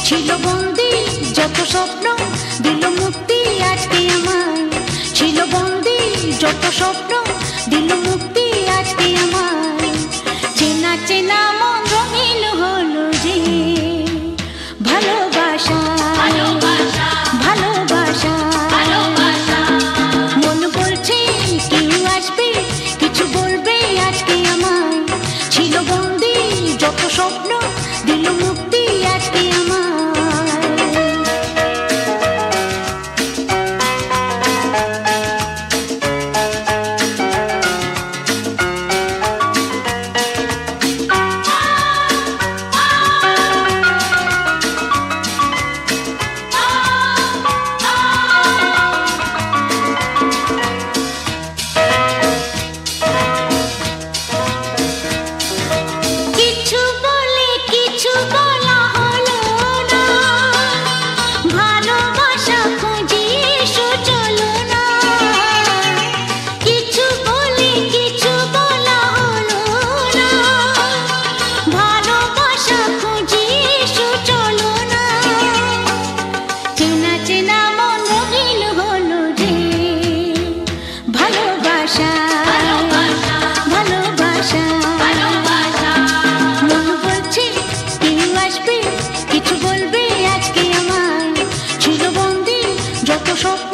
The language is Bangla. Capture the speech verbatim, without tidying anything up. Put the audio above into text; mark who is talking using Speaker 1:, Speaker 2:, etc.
Speaker 1: ছিল বন্দি যত স্বপ্ন দিল মুক্তি আজকে আমায়, ছিল বন্দি যত স্বপ্ন দিল মুক্তি আজকে আমায়। চেনা চেনা মন রঙিন হলো যে ভালোবাসা ভালোবাসা মন বলছে কেউ আসবে কিছু বলবে আজকে আমায়, ছিল বন্দি যত স্বপ্ন দিল মুক্তি আজকে আমায়। কিছু বলবে আজকে আমায়, ছিল বন্দি যত স্বপ্ন